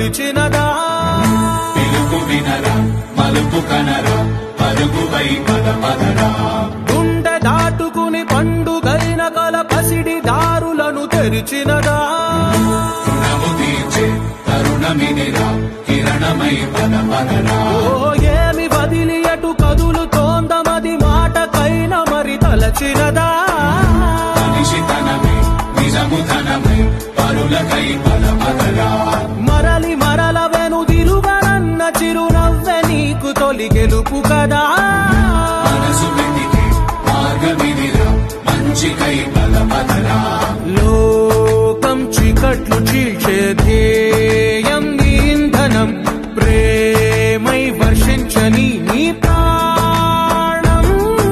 పిలిచినదా పిలుపు వినరా మలుపు కనరా పరుగువై పద పదరా గుండె దాటుకుని పండుగైన కల పసిడి దారులను తెరిచినదా రుణము తీర్చే తరుణమినిరా కిరణమై పద పదరా ఓ ఏమి వదిలి అటు కదులుతోందమది మాటకైన మరి తలచినదా మనిషితనమే నిజముతనమే పరులకై పద పదరా మరలి మరల వెనుదిరుగనన్న చిరునవ్వె నీకు తొలి గెలుపు కదా మనసు వెతికే మార్గమిదిరా మంచికై పద పదరా లోకం చీకట్లు చీల్చే ధ్యేయం నీ ఇంధనం ప్రేమై వర్షించని నీ ప్రాణం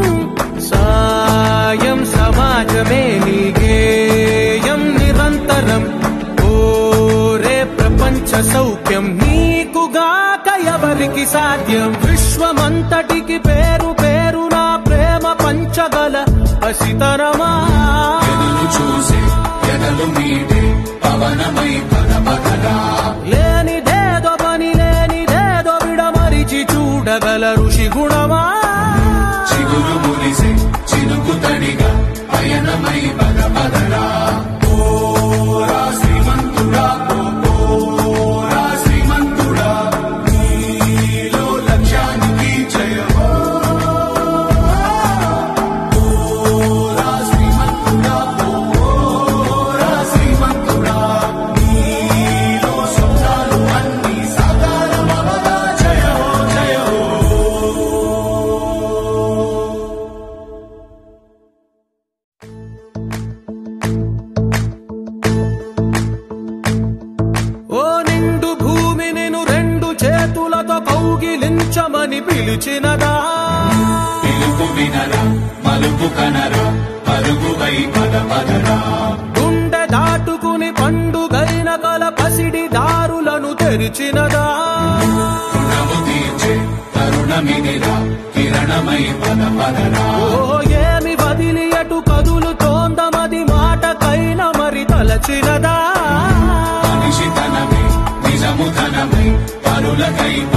సాయం సమాజమే నీ గేయం నిరంతరం ఓరే ప్రపంచ సౌఖ్యం నీకుగాక ఎవరికి సాధ్యం విశ్వమంతటికి పేరు పేరు నా ప్రేమ పంచగల పసితరమా ఎదురు చూసే ఎదలు మీటే పవనమై పద పదరా లేనిదేదో పని లేనిదేదో విడమరిచి చూడగల ఋషి గుణమా చిగురు మురిసే చినుకు తడిగా పయనమై పద పదరా ఓరా శ్రీమంతుడా ఓరా శ్రీమంతుడా నీలో లక్ష్యానికి జయమో ఓరా శ్రీమంతుడా ఓరా శ్రీమంతుడా నీలో స్వప్నాలు అన్నీ సాకారమవగా జయమో జయమో ఓ నిండు భూమి నిన్ను రెండు చేతులతో కౌగిలించమని పిలిచినదా పిలుపు వినరా మలుపు కనరా పరుగువై పద పదరా గుండె దాటుకుని పండుగైన కల పసిడి దారులను తెరిచినదా రుణము తీర్చే తరుణమినిరా కిరణమై పద పదరా ఓ ఏమి వదిలి అటు కదులుతోందమది మాటకైన మరి తలచినదా మనిషితనమే నిజముతనమై పరులకై